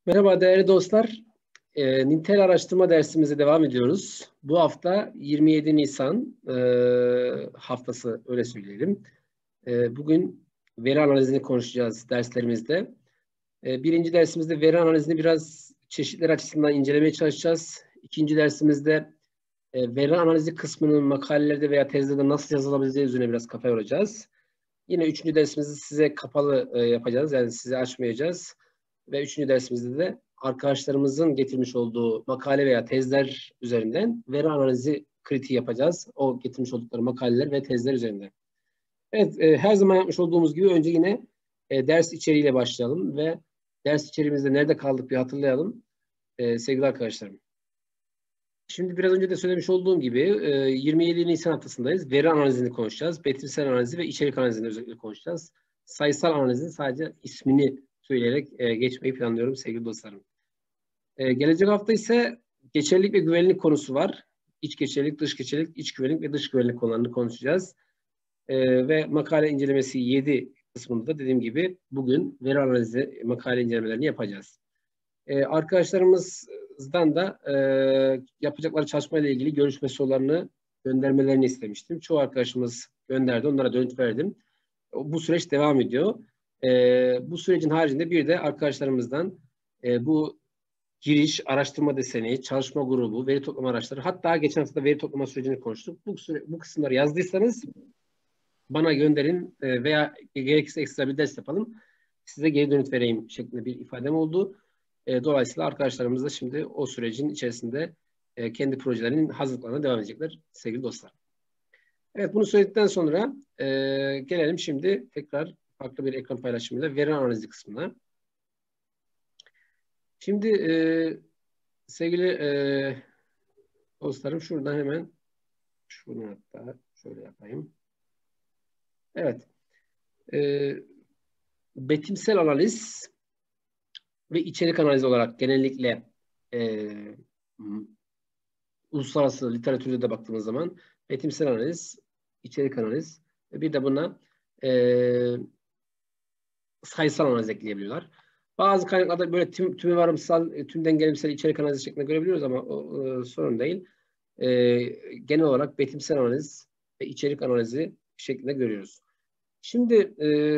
Merhaba değerli dostlar. Nitel araştırma dersimize devam ediyoruz. Bu hafta 27 Nisan haftası, öyle söyleyelim. Bugün veri analizini konuşacağız derslerimizde. Birinci dersimizde veri analizini biraz çeşitler açısından incelemeye çalışacağız. İkinci dersimizde veri analizi kısmının makalelerde veya tezlerde nasıl yazılabileceği üzerine biraz kafa yoracağız. Yine üçüncü dersimizi size kapalı yapacağız. Yani size açmayacağız. Ve üçüncü dersimizde de arkadaşlarımızın getirmiş olduğu makale veya tezler üzerinden veri analizi kritiği yapacağız. O getirmiş oldukları makaleler ve tezler üzerinden. Evet, her zaman yapmış olduğumuz gibi önce yine ders içeriğiyle başlayalım ve ders içeriğimizde nerede kaldık bir hatırlayalım sevgili arkadaşlarım. Şimdi biraz önce de söylemiş olduğum gibi 27 Nisan haftasındayız. Veri analizini konuşacağız. Betimsel analizi ve içerik analizini özellikle konuşacağız. Sayısal analizin sadece ismini söyleyerek geçmeyi planlıyorum sevgili dostlarım. Gelecek hafta ise geçerlilik ve güvenlik konusu var. İç geçerlilik, dış geçerlilik, iç güvenlik ve dış güvenlik konularını konuşacağız. Ve makale incelemesi 7 kısmında dediğim gibi bugün veri analizi makale incelemelerini yapacağız. Arkadaşlarımızdan da yapacakları çalışmayla ilgili görüşme sorularını göndermelerini istemiştim. Çoğu arkadaşımız gönderdi, onlara dönüt verdim. Bu süreç devam ediyor. Bu sürecin haricinde bir de arkadaşlarımızdan bu giriş, araştırma deseni, çalışma grubu, veri toplama araçları, hatta geçen hafta veri toplama sürecini konuştuk. Bu kısımları yazdıysanız bana gönderin veya gerekirse ekstra bir ders yapalım. Size geri dönüt vereyim şeklinde bir ifadem oldu. Dolayısıyla arkadaşlarımız da şimdi o sürecin içerisinde kendi projelerinin hazırlıklarına devam edecekler sevgili dostlar. Evet, bunu söyledikten sonra gelelim şimdi tekrar farklı bir ekran paylaşımıyla veri analizi kısmına. Şimdi sevgili dostlarım şuradan hemen şunu hatta şöyle yapayım. Evet. Betimsel analiz ve içerik analizi olarak genellikle uluslararası literatürde de baktığımız zaman betimsel analiz, içerik analiz ve bir de buna sayısal analiz ekleyebiliyorlar. Bazı kaynaklarda böyle tümü varımsal, tüm dengelimsel içerik analizi şeklinde görebiliyoruz ama sorun değil. Genel olarak betimsel analiz ve içerik analizi şeklinde görüyoruz. Şimdi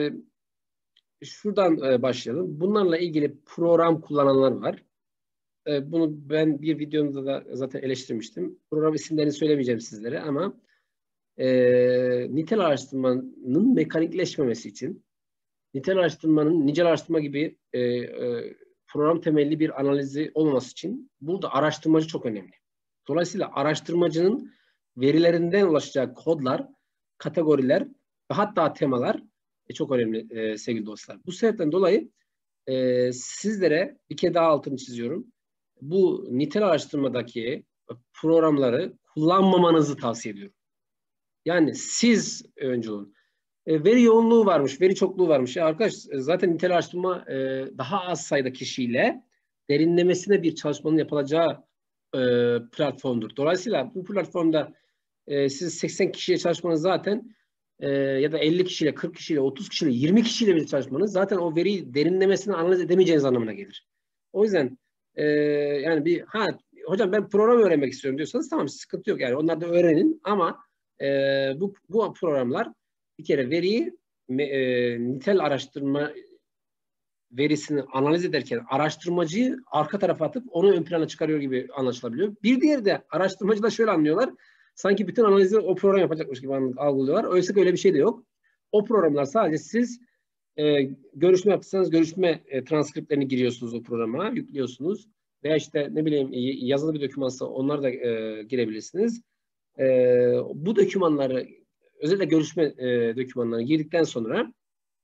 şuradan başlayalım. Bunlarla ilgili program kullananlar var. Bunu ben bir videomda da zaten eleştirmiştim. Program isimlerini söylemeyeceğim sizlere ama nitel araştırmanın mekanikleşmemesi için nitel araştırmanın nicel araştırma gibi program temelli bir analizi olmaması için burada araştırmacı çok önemli. Dolayısıyla araştırmacının verilerinden ulaşacağı kodlar, kategoriler ve hatta temalar çok önemli sevgili dostlar. Bu sebepten dolayı sizlere bir kere daha altını çiziyorum. Bu nitel araştırmadaki programları kullanmamanızı tavsiye ediyorum. Yani siz önce olun. Veri yoğunluğu varmış, veri çokluğu varmış. Arkadaş zaten nitel araştırma daha az sayıda kişiyle derinlemesine bir çalışmanın yapılacağı platformdur. Dolayısıyla bu platformda siz 80 kişiyle çalışmanız zaten ya da 50 kişiyle, 40 kişiyle, 30 kişiyle, 20 kişiyle bir çalışmanız zaten o veriyi derinlemesine analiz edemeyeceğiniz anlamına gelir. O yüzden yani hocam ben program öğrenmek istiyorum diyorsanız tamam, sıkıntı yok. Yani onlar da öğrenin ama bu programlar bir kere veriyi nitel araştırma verisini analiz ederken araştırmacıyı arka tarafa atıp onu ön plana çıkarıyor gibi anlaşılabiliyor. Bir diğeri de araştırmacı da şöyle anlıyorlar. Sanki bütün analizi o program yapacakmış gibi algılıyorlar. Oysa öyle bir şey de yok. O programlar sadece siz görüşme yaptıysanız görüşme transkriptlerini giriyorsunuz o programa, yüklüyorsunuz. Veya işte ne bileyim yazılı bir dokümansa onları da girebilirsiniz. Bu dokümanları, özellikle görüşme dokümanlarını girdikten sonra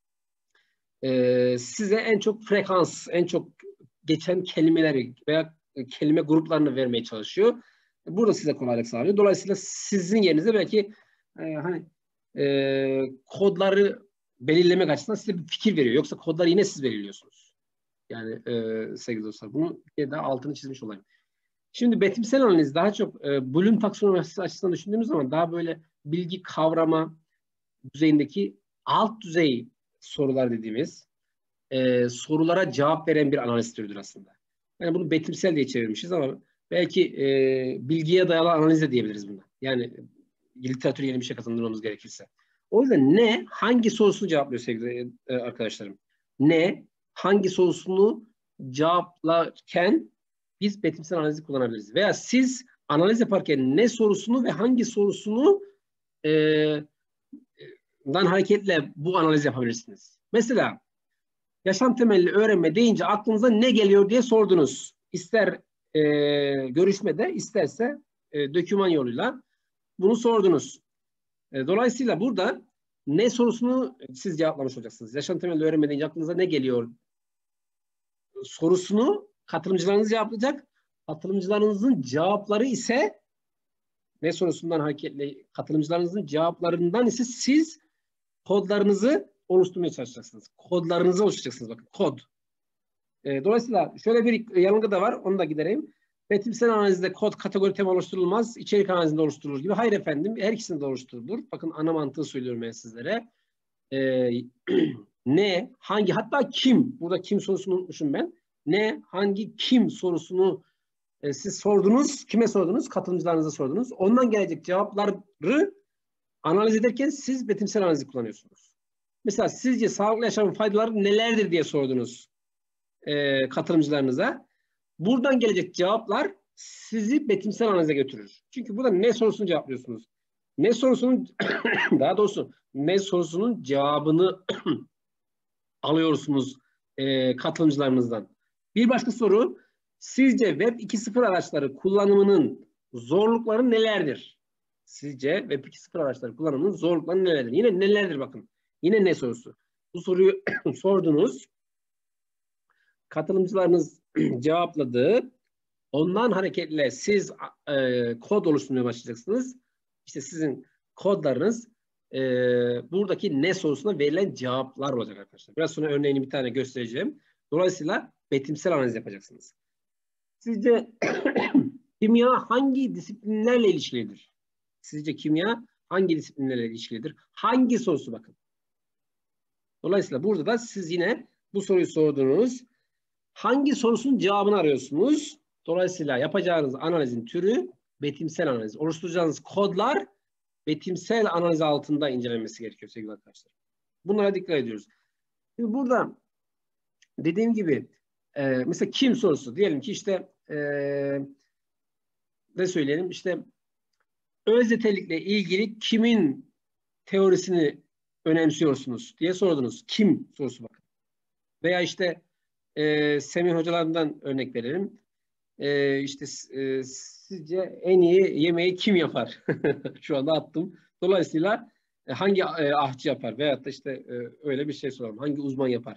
size en çok frekans, en çok geçen kelimeleri veya kelime gruplarını vermeye çalışıyor. Burada size kolaylık sağlıyor. Dolayısıyla sizin yerinize belki kodları belirlemek açısından size bir fikir veriyor. Yoksa kodları yine siz belirliyorsunuz. Yani sevgili dostlar, bunu bir daha altını çizmiş olayım. Şimdi betimsel analiz daha çok Bloom taksonomisi açısından düşündüğümüz zaman daha böyle bilgi kavrama düzeyindeki alt düzey sorular dediğimiz sorulara cevap veren bir analiz türüdür aslında. Yani bunu betimsel diye çevirmişiz ama belki bilgiye dayalı analiz de diyebiliriz buna. Yani literatür yeni bir şey kazandırmamız gerekirse. O yüzden ne hangi sorusunu cevaplıyor sevgili arkadaşlarım. Ne hangi sorusunu cevaplarken biz betimsel analizi kullanabiliriz. Veya siz analiz yaparken ne sorusunu ve hangi sorusunu dan hareketle bu analiz yapabilirsiniz. Mesela yaşam temelli öğrenme deyince aklınıza ne geliyor diye sordunuz. İster görüşmede, isterse doküman yoluyla bunu sordunuz. Dolayısıyla burada ne sorusunu siz cevaplamış olacaksınız. Yaşam temelli öğrenme deyince aklınıza ne geliyor sorusunu katılımcılarınız cevaplayacak. Katılımcılarınızın cevapları ise ne sorusundan hareketle katılımcılarınızın cevaplarından ise siz kodlarınızı oluşturmaya çalışacaksınız. Kodlarınızı oluşturacaksınız. Bakın kod. Dolayısıyla şöyle bir yanılgı da var. Onu da gidereyim. Betimsel analizde kod kategori tema oluşturulmaz. İçerik analizinde oluşturulur gibi. Hayır efendim. Her ikisinde oluşturulur. Bakın ana mantığı söylüyorum ben sizlere. Ne, hangi, hatta kim. Burada kim sorusunu unutmuşum ben. Ne, hangi, kim sorusunu siz sordunuz. Kime sordunuz? Katılımcılarınıza sordunuz. Ondan gelecek cevapları analiz ederken siz betimsel analizi kullanıyorsunuz. Mesela sizce sağlıklı yaşamın faydaları nelerdir diye sordunuz katılımcılarınıza. Buradan gelecek cevaplar sizi betimsel analize götürür. Çünkü burada ne sorusunu cevaplıyorsunuz. Ne sorusunun daha doğrusu ne sorusunun cevabını alıyorsunuz katılımcılarınızdan. Bir başka soru, sizce Web 2.0 araçları kullanımının zorlukları nelerdir? Sizce Web 2.0 araçları kullanımının zorlukları nelerdir? Yine nelerdir bakın. Yine ne sorusu? Bu soruyu sordunuz. Katılımcılarınız cevapladı. Ondan hareketle siz kod oluşturmaya başlayacaksınız. İşte sizin kodlarınız buradaki ne sorusuna verilen cevaplar olacak arkadaşlar. Biraz sonra örneğini bir tane göstereceğim. Dolayısıyla betimsel analiz yapacaksınız. Sizce kimya hangi disiplinlerle ilişkilidir? Sizce kimya hangi disiplinlerle ilişkilidir? Hangi sorusu bakın. Dolayısıyla burada da siz yine bu soruyu sordunuz. Hangi sorusunun cevabını arıyorsunuz? Dolayısıyla yapacağınız analizin türü betimsel analiz. Oluşturacağınız kodlar betimsel analiz altında incelenmesi gerekiyor sevgili arkadaşlar. Bunlara dikkat ediyoruz. Şimdi burada dediğim gibi mesela kim sorusu. Diyelim ki işte ne söyleyelim? İşte öz nitelikle ilgili kimin teorisini önemsiyorsunuz diye sordunuz. Kim sorusu bakın. Veya işte Semih hocalarından örnek verelim. İşte sizce en iyi yemeği kim yapar? Şu anda attım. Dolayısıyla hangi ahçı yapar? Veyahut da işte öyle bir şey soralım. Hangi uzman yapar?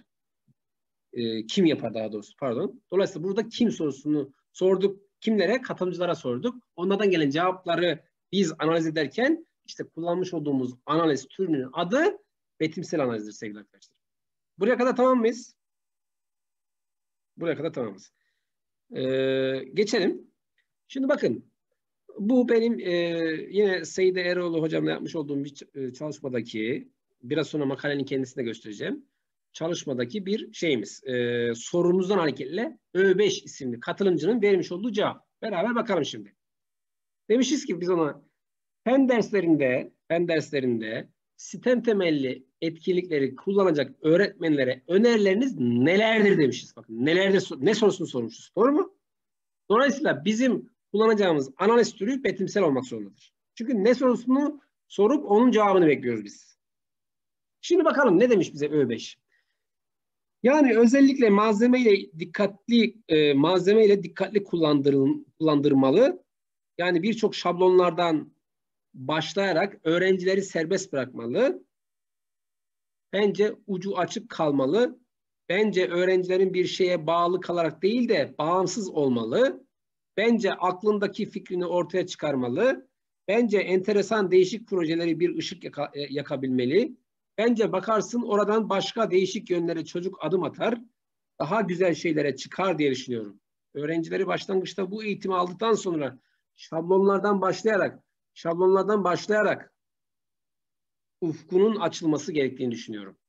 Kim yapar daha doğrusu? Pardon. Dolayısıyla burada kim sorusunu sorduk. Kimlere? Katılımcılara sorduk. Onlardan gelen cevapları biz analiz ederken işte kullanmış olduğumuz analiz türünün adı betimsel analizdir sevgili arkadaşlar. Buraya kadar tamam mıyız? Buraya kadar tamamız. Geçelim. Şimdi bakın. Bu benim yine Seyide Eroğlu hocamla yapmış olduğum bir çalışmadaki, biraz sonra makalenin kendisini de göstereceğim. Çalışmadaki bir şeyimiz. Sorumuzdan hareketle Ö5 isimli katılımcının vermiş olduğu cevap. Beraber bakalım şimdi. Demişiz ki biz ona fen derslerinde sistem temelli etkinlikleri kullanacak öğretmenlere önerileriniz nelerdir demişiz. Bakın nelerdir, ne sorusunu sormuşuz. Doğru mu? Dolayısıyla bizim kullanacağımız analiz türü betimsel olmak zorundadır. Çünkü ne sorusunu sorup onun cevabını bekliyoruz biz. Şimdi bakalım ne demiş bize Ö5. Yani özellikle malzemeyle dikkatli kullandırmalı. Yani birçok şablonlardan başlayarak öğrencileri serbest bırakmalı. Bence ucu açık kalmalı. Bence öğrencilerin bir şeye bağlı kalarak değil de bağımsız olmalı. Bence aklındaki fikrini ortaya çıkarmalı. Bence enteresan değişik projeleri bir ışık yakabilmeli. Bence bakarsın oradan başka değişik yönlere çocuk adım atar. Daha güzel şeylere çıkar diye düşünüyorum. Öğrencileri başlangıçta bu eğitimi aldıktan sonra şablonlardan başlayarak ufkunun açılması gerektiğini düşünüyorum.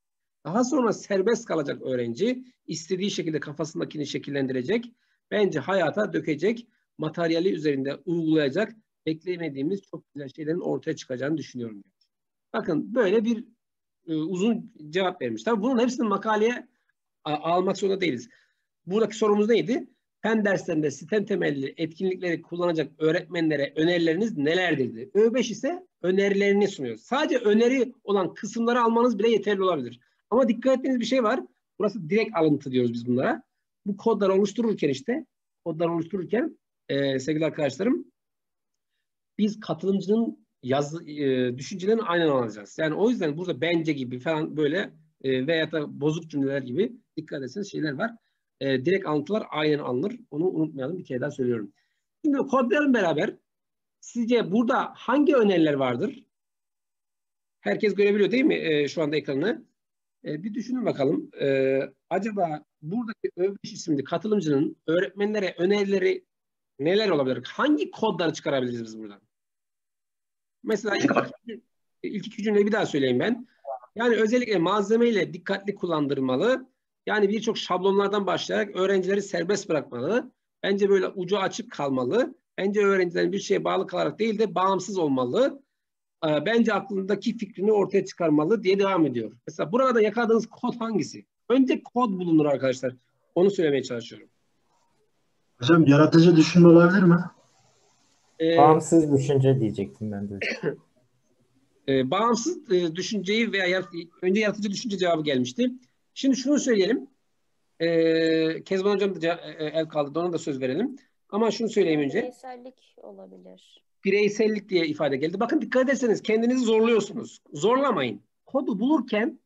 Daha sonra serbest kalacak öğrenci, istediği şekilde kafasındakini şekillendirecek, bence hayata dökecek, materyali üzerinde uygulayacak, beklemediğimiz çok güzel şeylerin ortaya çıkacağını düşünüyorum. Bakın böyle bir uzun cevap vermiş. Tabii bunun hepsini makaleye almak zorunda değiliz. Buradaki sorumuz neydi? Fen derslerinde sistem temelli etkinlikleri kullanacak öğretmenlere önerileriniz nelerdir? Ö5 ise önerilerini sunuyor. Sadece öneri olan kısımları almanız bile yeterli olabilir. Ama dikkat ettiğiniz bir şey var. Burası direkt alıntı diyoruz biz bunlara. Bu kodları oluştururken sevgili arkadaşlarım, biz katılımcının düşüncelerini aynen alacağız. Yani o yüzden burada bence gibi falan böyle veya da bozuk cümleler gibi dikkat etseniz şeyler var. Direkt alıntılar aynen alınır. Onu unutmayalım. Bir kere daha söylüyorum. Şimdi kodlayalım beraber. Sizce burada hangi öneriler vardır? Herkes görebiliyor değil mi şu anda ekranı? Bir düşünün bakalım. Acaba buradaki Ö5 isimli katılımcının öğretmenlere önerileri neler olabilir? Hangi kodları çıkarabiliriz biz buradan? Mesela ilk iki cümleyi bir daha söyleyeyim ben. Yani özellikle malzemeyle dikkatli kullandırmalı. Yani birçok şablonlardan başlayarak öğrencileri serbest bırakmalı. Bence böyle ucu açık kalmalı. Bence öğrencilerin bir şeye bağlı kalarak değil de bağımsız olmalı. Bence aklındaki fikrini ortaya çıkarmalı diye devam ediyor. Mesela burada yakaladığınız kod hangisi? Önce kod bulunur arkadaşlar. Onu söylemeye çalışıyorum. Hocam yaratıcı düşünme olabilir mi? Bağımsız düşünce diyecektim ben de. Bağımsız düşünceyi veya önce yaratıcı düşünce cevabı gelmişti. Şimdi şunu söyleyelim. Kezban Hocam da el kaldırdı. Ona da söz verelim. Ama şunu söyleyeyim önce. Bireysellik olabilir. Bireysellik diye ifade geldi. Bakın dikkat ederseniz kendinizi zorluyorsunuz. Zorlamayın. Kodu bulurken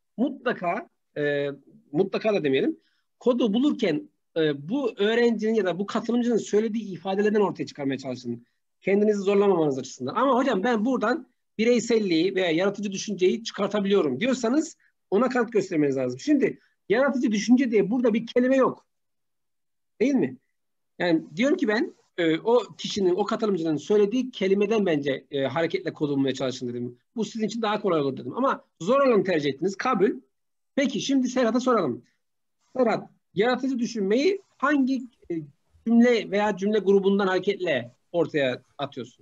mutlaka da demeyelim. Kodu bulurken bu öğrencinin ya da bu katılımcının söylediği ifadelerden ortaya çıkarmaya çalışın. Kendinizi zorlamamanız açısından. Ama hocam ben buradan bireyselliği veya yaratıcı düşünceyi çıkartabiliyorum diyorsanız ona kanıt göstermeniz lazım. Şimdi yaratıcı düşünce diye burada bir kelime yok. Değil mi? Yani diyorum ki ben o kişinin, o katılımcının söylediği kelimeden bence hareketle kod bulmaya çalışın dedim. Bu sizin için daha kolay olur dedim. Ama zor olanı tercih ettiniz. Kabul. Peki şimdi Serhat'a soralım. Serhat, yaratıcı düşünmeyi hangi cümle veya cümle grubundan hareketle ortaya atıyorsun?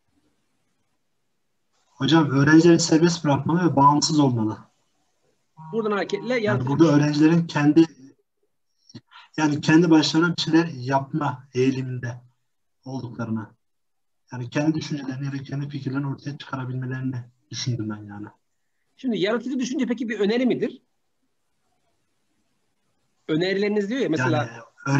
Hocam öğrencileri serbest bırakmalı ve bağımsız olmalı. Buradan hareketle Yani yaratıcı burada öğrencilerin kendi başlarına bir şeyler yapma eğiliminde olduklarını, yani kendi düşüncelerini ya da kendi fikirlerini ortaya çıkarabilmelerini düşündüm ben yani. Şimdi yaratıcı düşünce peki bir öneri midir? Önerileriniz diyor ya mesela. Yani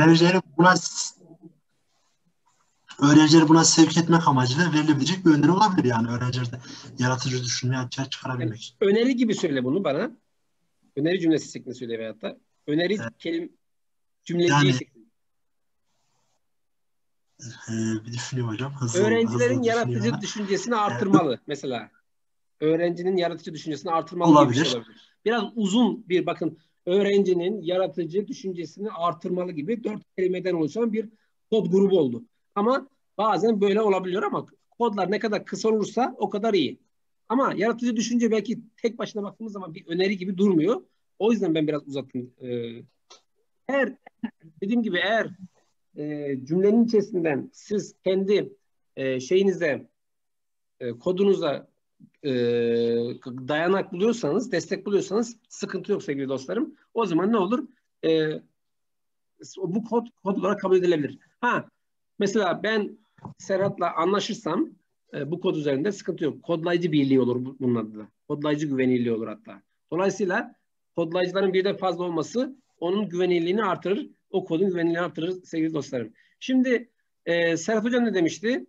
öğrencileri buna sevk etmek amacıyla verilebilecek bir öneri olabilir yani öğrencilerde yaratıcı düşünmeyi açığa çıkarabilmek. Yani öneri gibi söyle bunu bana. Öneri cümlesi şeklinde söyle veyahut da. Öneri cümleciği şeklinde. Bir düşüneyim hocam. Öğrencilerin yaratıcı düşüncesini artırmalı mesela. Öğrencinin yaratıcı düşüncesini artırmalı gibi bir şey olabilir. Biraz uzun bir bakın. Öğrencinin yaratıcı düşüncesini artırmalı gibi 4 kelimeden oluşan bir kod grubu oldu. Ama bazen böyle olabiliyor ama kodlar ne kadar kısa olursa o kadar iyi. Ama yaratıcı düşünce belki tek başına baktığımız zaman bir öneri gibi durmuyor. O yüzden ben biraz uzattım. Dediğim gibi eğer cümlenin içerisinden siz kendi kodunuza dayanak buluyorsanız, destek buluyorsanız sıkıntı yok sevgili dostlarım. O zaman ne olur? Bu kod olarak kabul edilebilir. Mesela ben Serhat'la anlaşırsam bu kod üzerinde sıkıntı yok. Kodlayıcı birliği olur bunun adı da. Kodlayıcı güvenilirliği olur hatta. Dolayısıyla kodlayıcıların birden fazla olması onun güvenilirliğini artırır. O kodun güvenilirliğini artırır sevgili dostlarım. Şimdi Serhat Hocam ne demişti?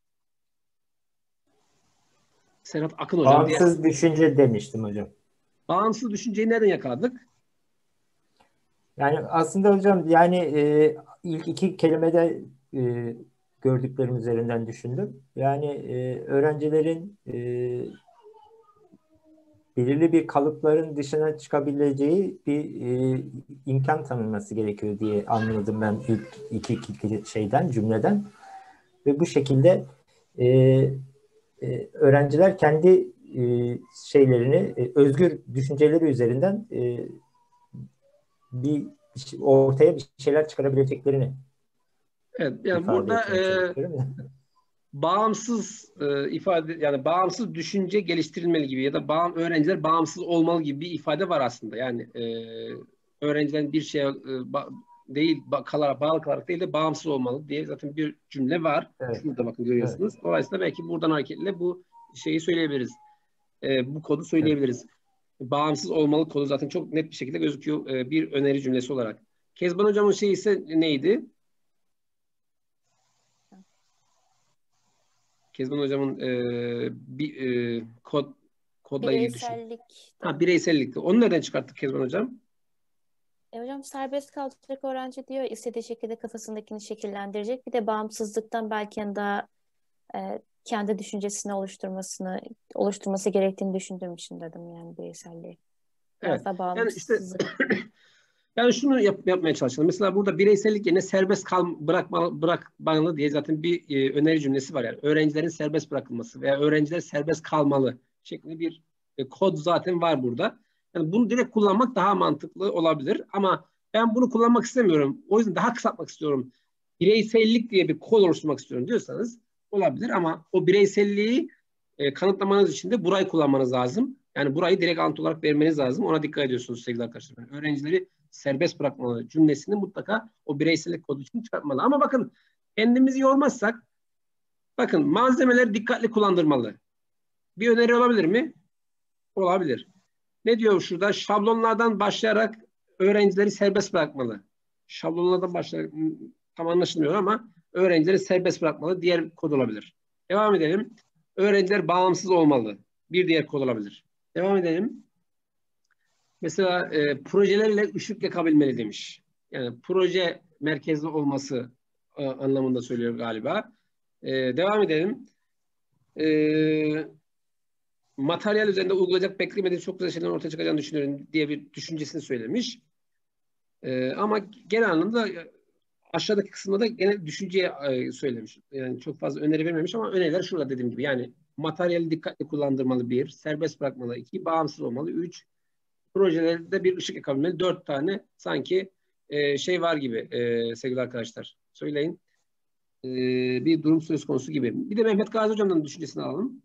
Serhat Akın Hocam. Bağımsız düşünce demiştim hocam. Bağımsız düşünceyi nereden yakaladık? Yani aslında hocam yani ilk iki kelimede gördüklerim üzerinden düşündüm. Yani öğrencilerin belirli bir kalıpların dışına çıkabileceği bir imkan tanınması gerekiyor diye anladım ben ilk iki cümleden. Ve bu şekilde öğrenciler kendi şeylerini, özgür düşünceleri üzerinden ortaya bir şeyler çıkarabileceklerini Evet, yani ifade burada etmeye çalışıyorum. bağımsız ifade, yani bağımsız düşünce geliştirilmeli gibi ya da öğrenciler bağımsız olmalı gibi bir ifade var aslında. Yani öğrencilerin bir şeye değil bağlı kalarak değil de bağımsız olmalı diye zaten bir cümle var. Evet. Şurada bakın Evet. görüyorsunuz. Dolayısıyla belki buradan hareketle bu şeyi söyleyebiliriz. Bu kodu söyleyebiliriz. Bağımsız olmalı kodu zaten çok net bir şekilde gözüküyor bir öneri cümlesi olarak. Kezban hocamın şeyi ise neydi? Kezban hocamın kodla ilgili düşün. Bireysellik. Bireysellikti. Onu nereden çıkarttık Kezban hocam? Hocam serbest kalacak öğrenci diyor, istediği şekilde kafasındakini şekillendirecek. Bir de bağımsızlıktan belki daha kendi düşüncesini oluşturması gerektiğini düşündüğüm için dedim yani bireyselliği. Biraz Evet. da bağımsızlık. Yani şunu yapmaya çalışalım. Mesela burada bireysellik yerine serbest bırakmalı diye zaten bir öneri cümlesi var. Yani öğrencilerin serbest bırakılması veya öğrenciler serbest kalmalı şeklinde bir kod zaten var burada. Yani bunu direkt kullanmak daha mantıklı olabilir ama ben bunu kullanmak istemiyorum. O yüzden daha kısaltmak istiyorum. Bireysellik diye bir kod oluşturmak istiyorum diyorsanız olabilir ama o bireyselliği kanıtlamanız için de burayı kullanmanız lazım. Yani burayı direkt alıntı olarak vermeniz lazım. Ona dikkat ediyorsunuz sevgili arkadaşlar. Yani öğrencileri serbest bırakmalı cümlesini mutlaka o bireysellik kodu için çıkartmalı. Ama bakın kendimizi yormazsak bakın malzemeleri dikkatli kullandırmalı. Bir öneri olabilir mi? Olabilir. Ne diyor şurada? Şablonlardan başlayarak öğrencileri serbest bırakmalı. Şablonlardan başlayarak tam anlaşılmıyor ama öğrencileri serbest bırakmalı. Diğer kod olabilir. Devam edelim. Öğrenciler bağımsız olmalı. Bir diğer kod olabilir. Devam edelim. Mesela projelerle ışık yakabilmeli demiş. Yani proje merkezli olması anlamında söylüyor galiba. Devam edelim. Materyal üzerinde uygulayacak beklemediğim çok güzel şeylerin ortaya çıkacağını düşünüyorum diye bir düşüncesini söylemiş. Ama genel anlamda aşağıdaki kısımda da genel düşünceye söylemiş. Yani çok fazla öneri vermemiş ama öneriler şurada dediğim gibi. Yani materyali dikkatli kullandırmalı bir, serbest bırakmalı iki, bağımsız olmalı üç, projelerde bir ışık yakabilmeli. 4 tane sanki şey var gibi sevgili arkadaşlar. Söyleyin. Bir durum söz konusu gibi. Bir de Mehmet Gazi Hocam'dan düşüncesini alalım.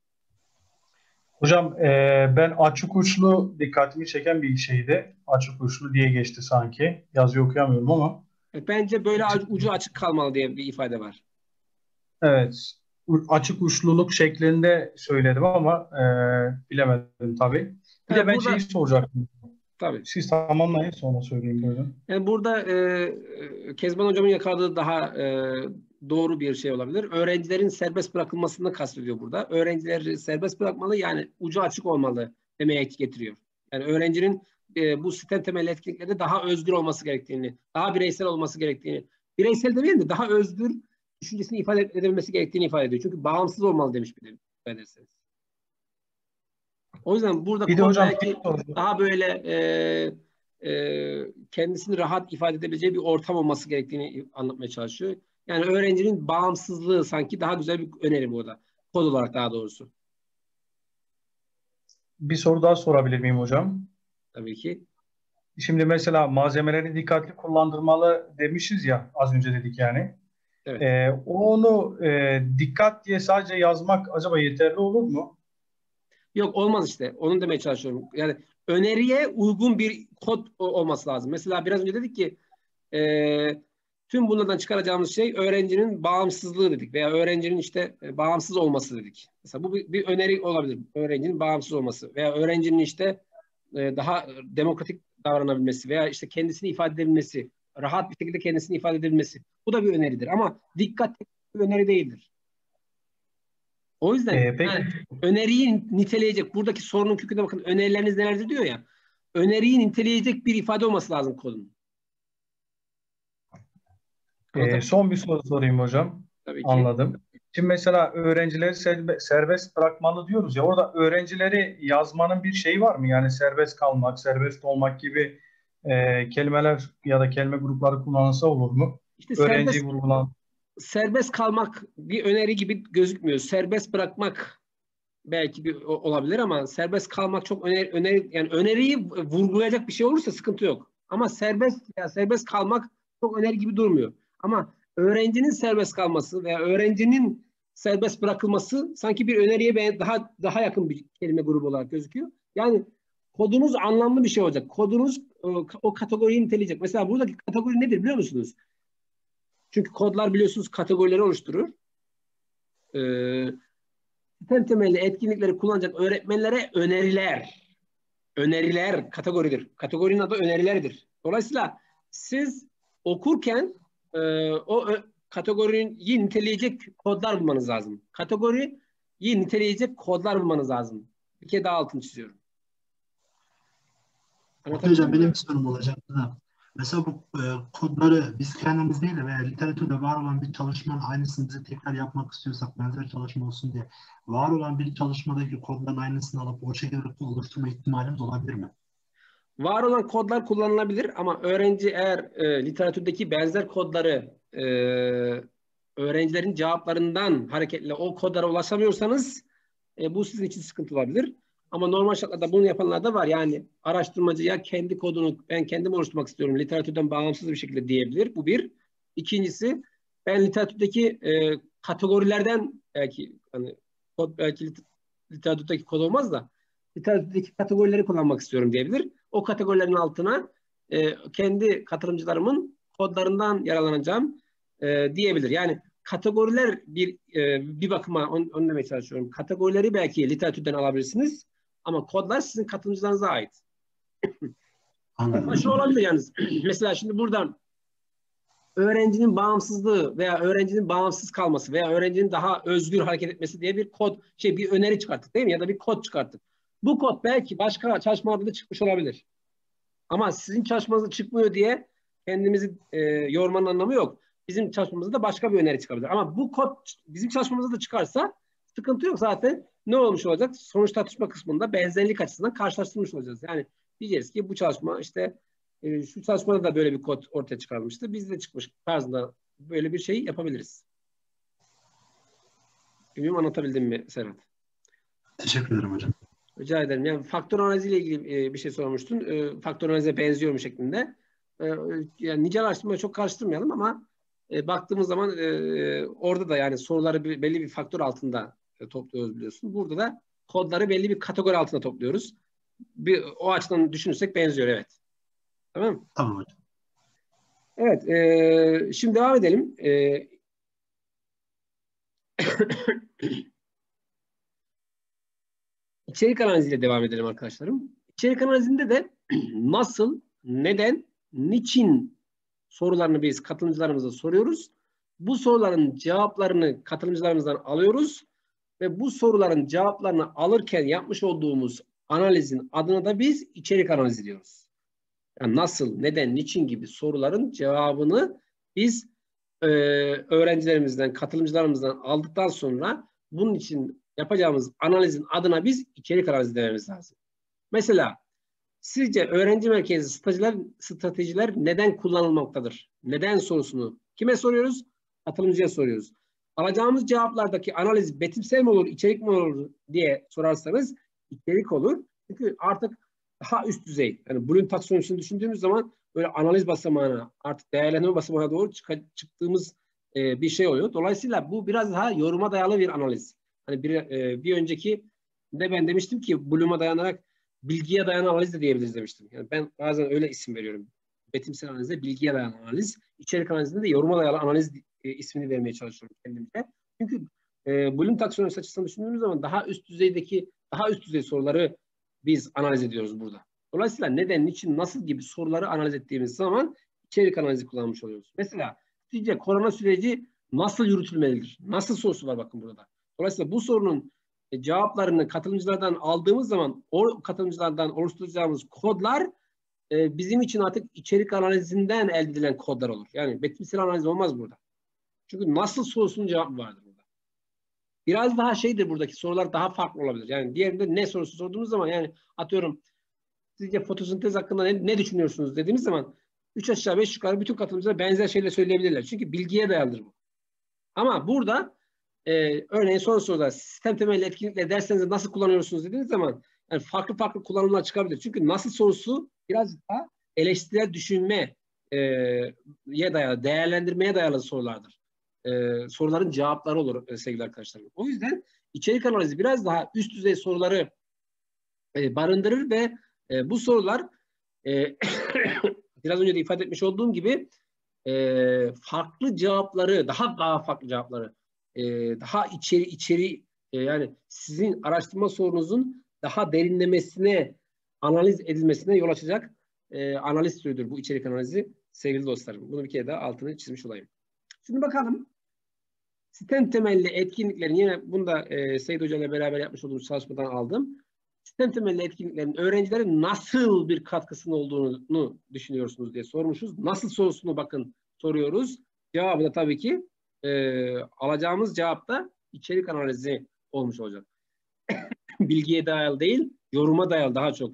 Hocam ben açık uçlu dikkatimi çeken bir şeydi. Açık uçlu diye geçti sanki. Yazıyı okuyamıyorum ama. Bence böyle ucu açık kalmalı diye bir ifade var. Evet. Açık uçluluk şeklinde söyledim ama bilemedim tabii. Bir de ben burada, şeyi soracaktım. Tabii. Siz tamamlayın sonra söyleyeyim böyle. Yani burada Kezban Hocam'ın yakaladığı daha doğru bir şey olabilir. Öğrencilerin serbest bırakılmasını kastediyor burada. Öğrencileri serbest bırakmalı yani ucu açık olmalı demeye getiriyor. Yani öğrencinin bu sistem temelli etkinliklerde daha özgür olması gerektiğini, daha bireysel olması gerektiğini, bireysel demeyelim de daha özgür düşüncesini ifade edebilmesi gerektiğini ifade ediyor. Çünkü bağımsız olmalı demiş bir de ederseniz. O yüzden burada bir de hocam belki daha böyle kendisini rahat ifade edebileceği bir ortam olması gerektiğini anlatmaya çalışıyor. Yani öğrencinin bağımsızlığı sanki daha güzel bir öneri burada. Kod olarak daha doğrusu. Bir soru daha sorabilir miyim hocam? Tabii ki. Şimdi mesela malzemeleri dikkatli kullandırmalı demişiz ya, az önce dedik yani. Evet. Onu dikkat diye sadece yazmak acaba yeterli olur mu? Yok olmaz işte. Onu demeye çalışıyorum. Yani öneriye uygun bir kod olması lazım. Mesela biraz önce dedik ki tüm bunlardan çıkaracağımız şey öğrencinin bağımsızlığı dedik veya öğrencinin işte bağımsız olması dedik. Mesela bu bir öneri olabilir. Öğrencinin bağımsız olması veya öğrencinin işte daha demokratik davranabilmesi veya işte kendisini ifade edebilmesi, rahat bir şekilde kendisini ifade edebilmesi. Bu da bir öneridir ama dikkat bir öneri değildir. O yüzden yani öneriyi niteleyecek, buradaki sorunun köküne bakın, önerileriniz nelerdir diyor ya, öneriyi niteleyecek bir ifade olması lazım kodun. Son bir soru sorayım hocam. Tabii ki. Anladım. Şimdi mesela öğrencileri serbest bırakmalı diyoruz ya, orada öğrencileri yazmanın bir şeyi var mı? Yani serbest kalmak, serbest olmak gibi kelimeler ya da kelime grupları kullanılsa olur mu? İşte Öğrenciyi vurgulan. serbest kalmak bir öneri gibi gözükmüyor. Serbest bırakmak belki bir olabilir ama serbest kalmak çok yani öneriyi vurgulayacak bir şey olursa sıkıntı yok. Ama serbest kalmak çok öneri gibi durmuyor. Ama öğrencinin serbest kalması veya öğrencinin serbest bırakılması sanki bir öneriye daha yakın bir kelime grubu olarak gözüküyor. Yani kodunuz anlamlı bir şey olacak. Kodunuz o kategoriyi niteleyecek. Mesela buradaki kategori nedir biliyor musunuz? Çünkü kodlar biliyorsunuz kategorileri oluşturur. Sistem temelli etkinlikleri kullanacak öğretmenlere öneriler kategoridir. Kategorinin adı önerilerdir. Dolayısıyla siz okurken o kategoriyi niteleyecek kodlar bulmanız lazım. Kategoriyi niteleyecek kodlar bulmanız lazım. Bir kere daha altını çiziyorum. Hocam benim bir sorum olacaktı da. Mesela bu kodları biz kendimiz değil de veya literatürde var olan bir çalışmanın aynısını bize tekrar yapmak istiyorsak, benzer çalışma olsun diye var olan bir çalışmadaki kodların aynısını alıp o şekilde oluşturma ihtimalimiz olabilir mi? Var olan kodlar kullanılabilir ama öğrenci eğer literatürdeki benzer kodları öğrencilerin cevaplarından hareketle o kodlara ulaşamıyorsanız bu sizin için sıkıntı olabilir. Ama normal şartlarda bunu yapanlar da var. Yani araştırmacı ya kendi kodunu ben kendim oluşturmak istiyorum, literatürden bağımsız bir şekilde diyebilir. Bu bir. İkincisi ben literatürdeki kategorilerden belki hani kod belki literatürdeki kod olmaz da literatürdeki kategorileri kullanmak istiyorum diyebilir. O kategorilerin altına kendi katılımcılarımın kodlarından yararlanacağım diyebilir. Yani kategoriler bir bakıma onu demeye çalışıyorum. Kategorileri belki literatürden alabilirsiniz ama kodlar sizin katılımcılarınıza ait. Anladım. Şu olabilir yalnız. Mesela şimdi buradan öğrencinin bağımsızlığı veya öğrencinin bağımsız kalması veya öğrencinin daha özgür hareket etmesi diye bir öneri çıkarttık değil mi? Ya da bir kod çıkarttık. Bu kod belki başka çalışmalarda da çıkmış olabilir. Ama sizin çalışmanızda çıkmıyor diye kendimizi yormanın anlamı yok. Bizim çalışmamızda da başka bir öneri çıkabilir. Ama bu kod bizim çalışmamızda da çıkarsa sıkıntı yok zaten. Ne olmuş olacak? Sonuç tartışma kısmında benzerlik açısından karşılaştırmış olacağız. Yani diyeceğiz ki bu çalışma işte şu çalışmada da böyle bir kod ortaya çıkarılmıştı. Bizde çıkmış tarzında böyle bir şey yapabiliriz. Bilmiyorum anlatabildim mi Serhat? Teşekkür ederim hocam. Rica ederim. Yani faktör analiziyle ilgili bir şey sormuştun. Faktör analize benziyor mu şeklinde. Yani nicel araştırmayı çok karıştırmayalım ama baktığımız zaman orada da yani soruları belli bir faktör altında topluyoruz biliyorsun. Burada da kodları belli bir kategori altında topluyoruz. O açıdan düşünürsek benziyor evet. Tamam mı? Tamam hocam. Evet. Şimdi devam edelim. İçerik analiziyle devam edelim arkadaşlarım. İçerik analizinde de nasıl, neden, niçin sorularını biz katılımcılarımıza soruyoruz. Bu soruların cevaplarını katılımcılarımızdan alıyoruz ve bu soruların cevaplarını alırken yapmış olduğumuz analizin adına da biz içerik analizi diyoruz. Yani nasıl, neden, niçin gibi soruların cevabını biz öğrencilerimizden, katılımcılarımızdan aldıktan sonra bunun için yapacağımız analizin adına biz içerik analizi dememiz lazım. Mesela sizce öğrenci merkezli stratejiler neden kullanılmaktadır? Neden sorusunu kime soruyoruz? Katılımcıya soruyoruz. Alacağımız cevaplardaki analiz betimsel mi olur, içerik mi olur diye sorarsanız içerik olur. Çünkü artık daha üst düzey. Yani Bloom taksonomisini düşündüğümüz zaman böyle analiz basamağına, artık değerlendirme basamağına doğru çıktığımız bir şey oluyor. Dolayısıyla bu biraz daha yoruma dayalı bir analiz. Hani bir önceki de ben demiştim ki Bloom'a dayanarak bilgiye dayanan analiz de diyebiliriz demiştim. Yani ben bazen öyle isim veriyorum. Betimsel analizde bilgiye dayanan analiz, içerik analizinde de yoruma dayalı analiz ismini vermeye çalışıyorum kendimce. Çünkü Bloom taksonomisi açısından düşündüğümüz zaman daha üst düzey soruları biz analiz ediyoruz burada. Dolayısıyla neden, niçin, nasıl gibi soruları analiz ettiğimiz zaman içerik analizi kullanmış oluyoruz. Mesela sizce korona süreci nasıl yürütülmelidir? Nasıl sorusu var bakın burada. Dolayısıyla bu sorunun cevaplarını katılımcılardan aldığımız zaman o katılımcılardan oluşturacağımız kodlar bizim için artık içerik analizinden elde edilen kodlar olur. Yani betimsel analiz olmaz burada. Çünkü nasıl sorusunun cevabı vardır burada. Biraz daha şeydir buradaki sorular daha farklı olabilir. Yani diğerinde ne sorusu sorduğumuz zaman yani atıyorum sizce fotosentez hakkında ne düşünüyorsunuz dediğimiz zaman 3 aşağı 5 yukarı bütün katılımcılar benzer şeyler söyleyebilirler. Çünkü bilgiye dayalıdır bu. Ama burada örneğin son soruda sistem temelli etkinlikle derslerinizi nasıl kullanıyorsunuz dediğiniz zaman yani farklı farklı kullanımlar çıkabilir. Çünkü nasıl sorusu biraz daha eleştirel düşünmeye dayalı, değerlendirmeye dayalı sorulardır. Soruların cevapları olur sevgili arkadaşlarım. O yüzden içerik analizi biraz daha üst düzey soruları barındırır ve bu sorular biraz önce de ifade etmiş olduğum gibi farklı cevapları, daha farklı cevapları, daha içeri yani sizin araştırma sorunuzun daha derinlemesine analiz edilmesine yol açacak analiz türüdür bu içerik analizi sevgili dostlarım. Bunu bir kere daha altını çizmiş olayım. Şimdi bakalım. Sistem temelli etkinliklerin yine bunu da Seyit Hoca ile beraber yapmış olduğumuz çalışmadan aldım. Sistem temelli etkinliklerin öğrencilere nasıl bir katkısının olduğunu düşünüyorsunuz diye sormuşuz. Nasıl sorusunu bakın soruyoruz. Cevabı da tabii ki alacağımız cevapta içerik analizi olmuş olacak. Bilgiye dayalı değil, yoruma dayalı daha çok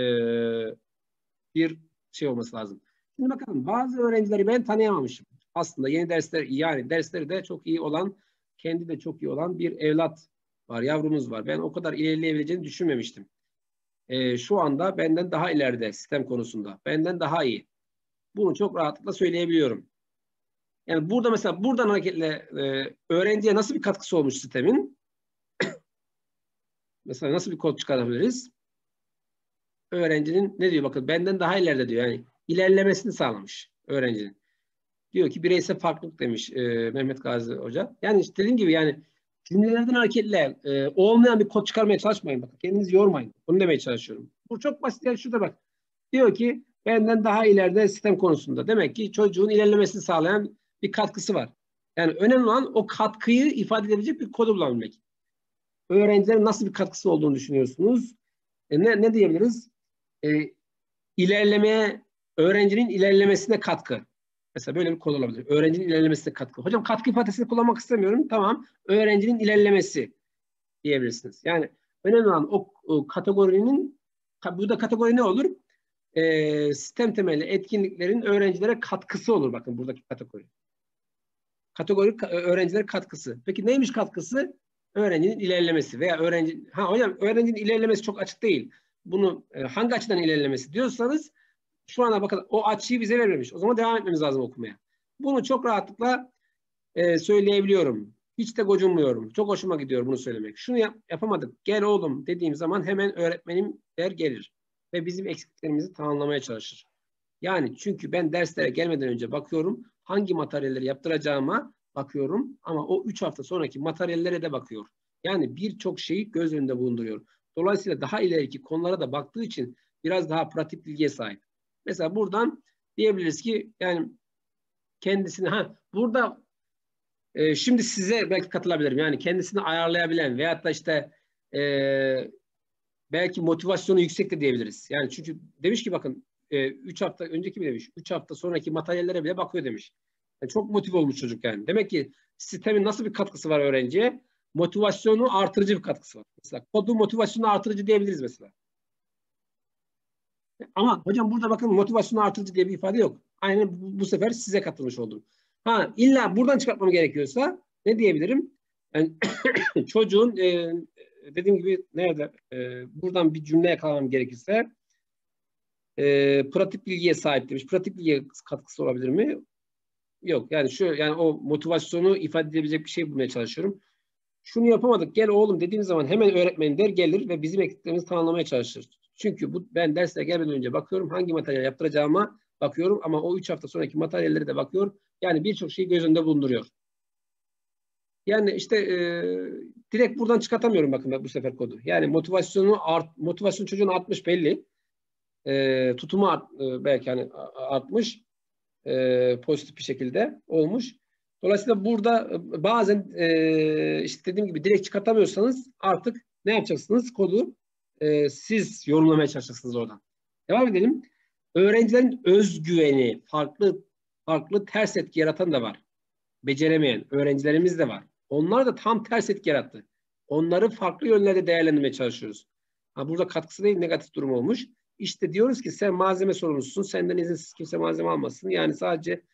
bir şey olması lazım. Şimdi bakalım bazı öğrencileri ben tanıyamamışım. Aslında yeni dersler yani dersleri de çok iyi olan, kendi de çok iyi olan bir evlat var, yavrumuz var. Ben o kadar ilerleyebileceğini düşünmemiştim. Şu anda benden daha ileride sistem konusunda. Benden daha iyi. Bunu çok rahatlıkla söyleyebiliyorum. Yani burada mesela buradan hareketle öğrenciye nasıl bir katkısı olmuş sistemin? Mesela nasıl bir kod çıkarabiliriz? Öğrencinin ne diyor? Bakın benden daha ileride diyor. Yani ilerlemesini sağlamış öğrencinin. Diyor ki bireysel farklılık demiş Mehmet Gazi Hoca. Yani işte dediğim gibi yani cümlelerden hareketle olmayan bir kod çıkarmaya çalışmayın. Bakın kendinizi yormayın. Bunu demeye çalışıyorum. Bu çok basit. Yani şurada bak. Diyor ki benden daha ileride sistem konusunda. Demek ki çocuğun ilerlemesini sağlayan bir katkısı var. Yani önemli olan o katkıyı ifade edebilecek bir kodu bulabilmek. Öğrencilerin nasıl bir katkısı olduğunu düşünüyorsunuz? Ne diyebiliriz? Öğrencinin ilerlemesine katkı. Mesela böyle bir kod olabilir. Öğrencinin ilerlemesine katkı. Hocam katkı ifadesini kullanmak istemiyorum. Tamam. Öğrencinin ilerlemesi diyebilirsiniz. Yani önemli olan o kategorinin, burada kategori ne olur? Sistem temelli etkinliklerin öğrencilere katkısı olur. Bakın buradaki kategori. Kategori öğrencilere katkısı. Peki neymiş katkısı? Öğrencinin ilerlemesi veya hocam öğrencinin ilerlemesi çok açık değil. Bunu hangi açıdan ilerlemesi diyorsanız şu ana bakın o açıyı bize vermemiş. O zaman devam etmemiz lazım okumaya. Bunu çok rahatlıkla söyleyebiliyorum. Hiç de gocunmuyorum. Çok hoşuma gidiyor bunu söylemek. Şunu yapamadık. Gel oğlum dediğim zaman hemen öğretmenim der gelir. Ve bizim eksiklerimizi tamamlamaya çalışır. Yani çünkü ben derslere gelmeden önce bakıyorum. Hangi materyalleri yaptıracağıma bakıyorum. Ama o 3 hafta sonraki materyallere de bakıyor. Yani birçok şeyi göz önünde bulunduruyor. Dolayısıyla daha ileriki konulara da baktığı için biraz daha pratik bilgiye sahip. Mesela buradan diyebiliriz ki yani kendisini burada şimdi size belki katılabilirim. Yani kendisini ayarlayabilen veyahut da işte belki motivasyonu yüksek de diyebiliriz. Yani çünkü demiş ki bakın 3 hafta önceki mi demiş? 3 hafta sonraki materyallere bile bakıyor demiş. Yani çok motive olmuş çocuk yani. Demek ki sistemin nasıl bir katkısı var öğrenciye? Motivasyonu artırıcı bir katkısı var. Mesela kodu motivasyonu artırıcı diyebiliriz mesela. Ama hocam burada bakın motivasyonu artırıcı diye bir ifade yok. Aynen bu sefer size katılmış oldum. İlla buradan çıkartmam gerekiyorsa ne diyebilirim? Yani çocuğun dediğim gibi nerede buradan bir cümle yakalamam gerekirse pratik bilgiye sahip demiş. Pratik bilgiye katkısı olabilir mi? Yok. Yani o motivasyonu ifade edebilecek bir şey bulmaya çalışıyorum. Şunu yapamadık. Gel oğlum dediğim zaman hemen öğretmen der gelir ve bizim eksiklerimizi tamamlamaya çalışır. Çünkü ben derslere gelmeden önce bakıyorum. Hangi materyal yaptıracağıma bakıyorum ama o 3 hafta sonraki materyallere de bakıyor. Yani birçok şeyi göz önünde bulunduruyor. Yani işte direkt buradan çıkartamıyorum bakın bu sefer kodu. Yani motivasyon çocuğun artmış belli. Tutumu belki hani artmış. Pozitif bir şekilde olmuş. Dolayısıyla burada bazen işte dediğim gibi direkt çıkartamıyorsanız artık ne yapacaksınız? Kodu siz yorumlamaya çalışacaksınız oradan. Devam edelim. Öğrencilerin özgüveni farklı ters etki yaratan da var. Beceremeyen öğrencilerimiz de var. Onlar da tam ters etki yarattı. Onları farklı yönlerde değerlendirmeye çalışıyoruz. Burada katkısı değil negatif durum olmuş. İşte diyoruz ki sen malzeme sorumlususun. Senden izinsiz kimse malzeme almasın. Yani sadece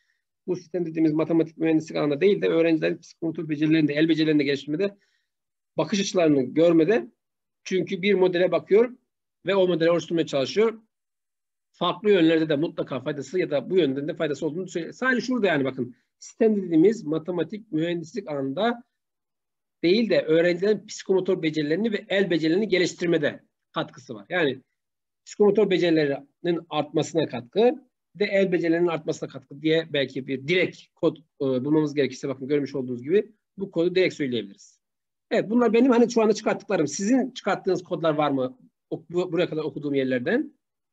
bu sistem dediğimiz matematik mühendislik alanında değil de öğrencilerin psikomotor becerilerinde, el becerilerinde geliştirmede, bakış açılarını görmede. Çünkü bir modele bakıyor ve o modeli oluşturmaya çalışıyor. Farklı yönlerde de mutlaka faydası ya da bu yönden de faydası olduğunu söylüyor. Sadece şurada yani bakın, sistem dediğimiz matematik mühendislik alanında değil de öğrencilerin psikomotor becerilerini ve el becerilerini geliştirmede katkısı var. Yani psikomotor becerilerinin artmasına katkı, de el becerilerinin artmasına katkı diye belki bir direkt kod bulmamız gerekirse bakın görmüş olduğunuz gibi bu kodu direkt söyleyebiliriz. Evet, bunlar benim hani şu anda çıkarttıklarım. Sizin çıkarttığınız kodlar var mı buraya kadar okuduğum yerlerden?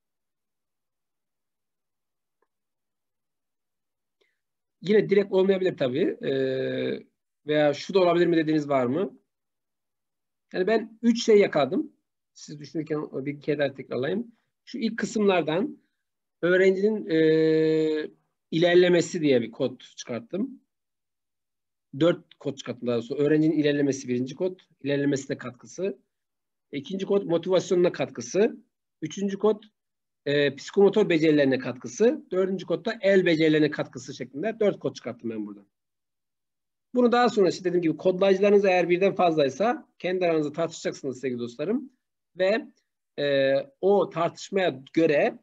Yine direkt olmayabilir tabii. Veya şu da olabilir mi dediğiniz var mı? Yani ben 3 şey yakaladım. Siz düşünürken bir kere daha tekrarlayayım. Şu ilk kısımlardan öğrencinin ilerlemesi diye bir kod çıkarttım. 4 kod çıkarttım daha sonra. Öğrencinin ilerlemesi birinci kod. İlerlemesine katkısı. İkinci kod motivasyonuna katkısı. Üçüncü kod psikomotor becerilerine katkısı. Dördüncü kod da el becerilerine katkısı şeklinde 4 kod çıkarttım ben buradan. Bunu daha sonra işte dediğim gibi kodlayıcılarınız eğer birden fazlaysa kendi aranızda tartışacaksınız sevgili dostlarım. Ve o tartışmaya göre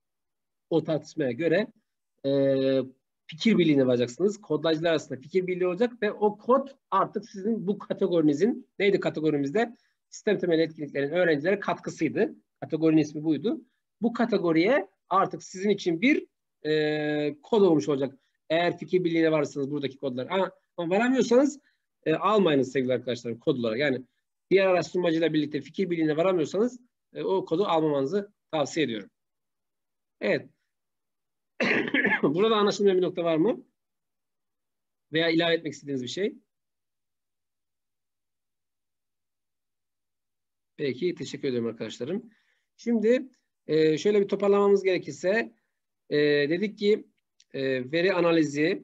fikir birliğine varacaksınız. Kodlayıcılar arasında fikir birliği olacak ve o kod artık sizin bu kategorinizin, neydi kategorimizde? Sistem temelli etkinliklerin öğrencilere katkısıydı. Kategorinin ismi buydu. Bu kategoriye artık sizin için bir kod olmuş olacak. Eğer fikir birliğine varsanız buradaki kodlar. Ama varamıyorsanız almayınız sevgili arkadaşlarım kod olarak. Yani diğer araştırmacıyla birlikte fikir birliğine varamıyorsanız o kodu almamanızı tavsiye ediyorum. Evet. Burada anlaşılmayan bir nokta var mı? Veya ilave etmek istediğiniz bir şey? Peki, teşekkür ederim arkadaşlarım. Şimdi şöyle bir toparlamamız gerekirse dedik ki veri analizi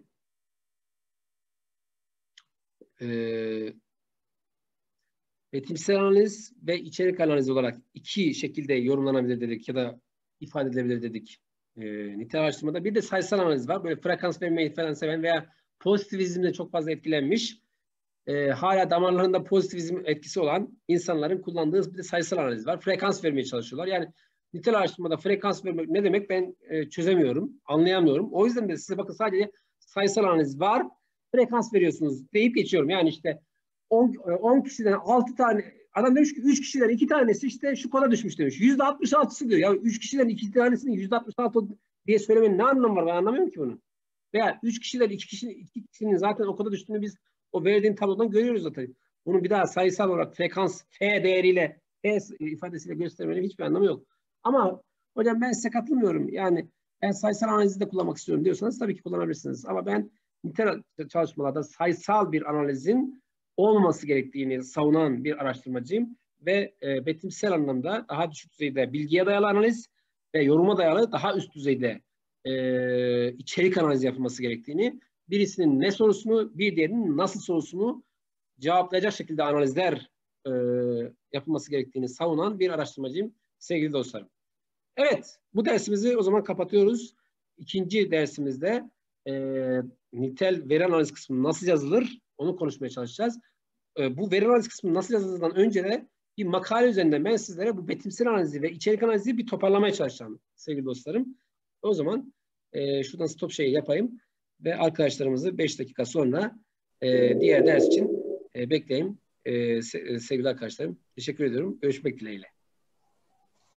metinsel analiz ve içerik analizi olarak iki şekilde yorumlanabilir dedik ya da ifade edilebilir dedik. Nitel araştırmada. Bir de sayısal analiz var. Böyle frekans vermeyi falan seven veya pozitivizmle çok fazla etkilenmiş, hala damarlarında pozitivizm etkisi olan insanların kullandığı bir de sayısal analiz var. Frekans vermeye çalışıyorlar. Yani nitel araştırmada frekans vermek ne demek ben çözemiyorum, anlayamıyorum. O yüzden de size bakın sadece sayısal analiz var. Frekans veriyorsunuz deyip geçiyorum. Yani işte 10 kişiden 6 tane adam demiş ki 3 kişiden 2 tanesi işte şu koda düşmüş demiş. %66'sı diyor. Ya 3 kişiden 2 tanesinin %66 diye söylemenin ne anlamı var? Ben anlamıyorum ki bunu. Veya 3 kişiden 2 kişinin zaten o koda düştüğünü biz o verdiğin tablodan görüyoruz zaten. Bunu bir daha sayısal olarak frekans F değeriyle F ifadesiyle göstermenin hiçbir anlamı yok. Ama hocam ben size katılmıyorum. Yani ben sayısal analizi de kullanmak istiyorum diyorsanız tabii ki kullanabilirsiniz. Ama ben nitel çalışmalarda sayısal bir analizin olmaması gerektiğini savunan bir araştırmacıyım ve betimsel anlamda daha düşük düzeyde bilgiye dayalı analiz ve yoruma dayalı daha üst düzeyde içerik analizi yapılması gerektiğini, birisinin ne sorusunu, bir diğerinin nasıl sorusunu cevaplayacak şekilde analizler yapılması gerektiğini savunan bir araştırmacıyım sevgili dostlarım. Evet, bu dersimizi o zaman kapatıyoruz. İkinci dersimizde nitel veri analiz kısmı nasıl yazılır onu konuşmaya çalışacağız. Bu veri analiz kısmı nasıl yazıldığından önce de bir makale üzerinden ben sizlere bu betimsel analizi ve içerik analizi bir toparlamaya çalışacağım sevgili dostlarım. O zaman şuradan stop şeyi yapayım ve arkadaşlarımızı 5 dakika sonra diğer ders için bekleyeyim sevgili arkadaşlarım. Teşekkür ediyorum. Görüşmek dileğiyle.